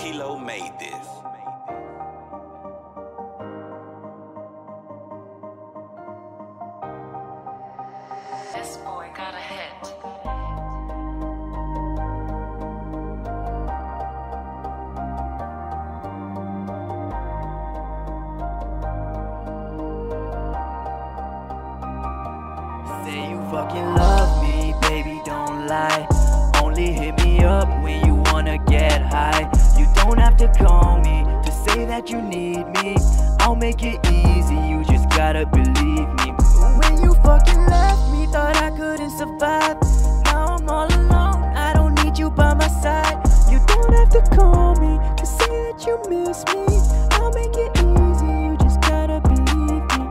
Kilo made this. This boy got a hit. Say you fucking love me, baby, don't lie. Only hit me up when you wanna get high. You don't have to call me to say that you need me. I'll make it easy, you just gotta believe me. When you fucking left me, thought I couldn't survive. Now I'm all alone, I don't need you by my side. You don't have to call me to say that you miss me. I'll make it easy, you just gotta believe me.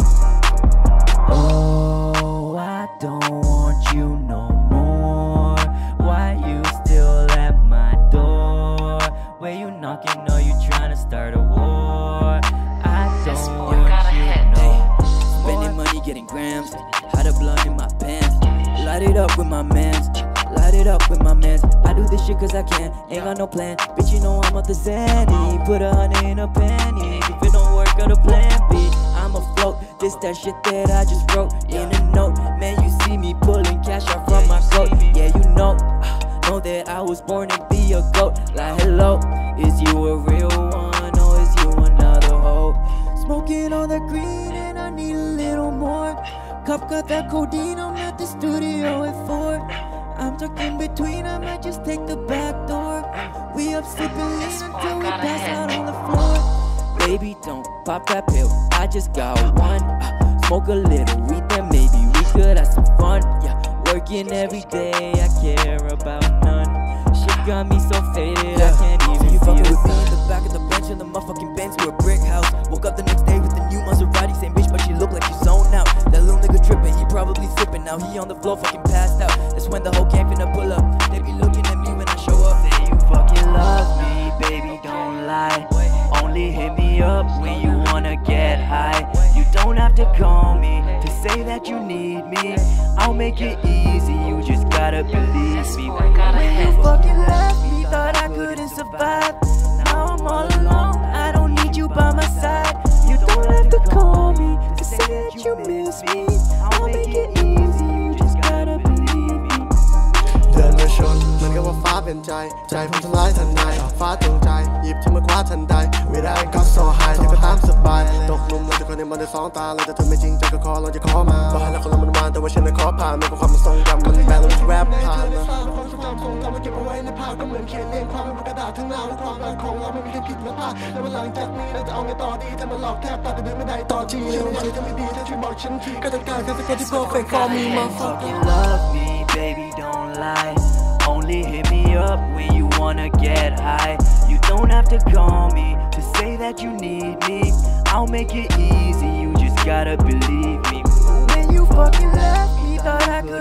Oh, I don't want you no more. Why you still at my door? Where you knocking or you trying to start a war? I don't want you no more. Spending money, getting grams. Had a blunt in my pants. Light it up with my mans. Light it up with my mans. I do this shit cause I can. Ain't got no plan. Bitch, you know I'm up the Zanny. Put 100 in a penny. If it don't work, got a plan B. I'm afloat. This that shit that I just wrote in a note. Man, you see me pulling cash out from my coat. Yeah, you know that I was born to be a goat. Like, hello, is you a real one or is you another hoe? Smoking on the green and I need a little more. Cup got that codeine, I'm at the studio at 4. I'm stuck in between, I might just take the back door. We up sipping lean until we pass out on the floor. Baby, don't pop that pill, I just got one. Smoke a little weed, then maybe we could have some fun. Yeah, working every day, I care about none. Shit got me so faded, I can't even see the sun. In the back of the bench in the motherfucking Benz to a brick house. Woke up the next day with the new Maserati, same bitch, but she look like she's zoned out. That little nigga tripping, he probably sipping. Now he on the floor, fucking passed out. That's when the whole gang finna pull up. They be looking at me when I show up. Say you fucking love me, baby, don't lie. Only hit me up when you wanna get high. You don't have to call me to say that you need me. I'll make it easy, you just gotta believe me. When you fucking left me, thought I couldn't survive. Now I'm all alone, I don't need you by my side. You don't have to call me to say that you miss me. I'll make it easy, you just gotta believe me. เดินมาชนเหมือนกับว่าฟ้าเป็นใจใจผมทลายทันใดฟ้าตรงใจหยิบเธอมาคว้าทันใด Without got so high เธอก็ตามสบายตกหลุมรักแต่คนในมันได้สองตาเลยแต่เธอไม่จริงใจก็ขอลองจะขอมาบอกให้รักคนละมันวานแต่ว่าฉันน่ะขอผ่านมันก็ความทรงจำมันแบลล์แรปผ่านมาความทรงจำทรงจำมาเก็บเอาไว้ในภาพก็เหมือนเขียนเรียงความเป็นกระดาษทั้งหน้าและความรักของเราไม่มีใครผิดและพลาดแล้วหลังจากนี้เราจะเอาไงต่อดีถ้ามันหลอกแทบตาแต่เดินไม่ได้ต่อทีฉันไม่อยากจะไม่ดีถ้าช่วยบอกฉันทีก็ต้องการแค่สักคนที่ perfect for me fucking love me, baby, don't lie. Only hit me up when you wanna get high. You don't have to call me to say that you need me. I'll make it easy, you just gotta believe me. When you fucking left me, thought I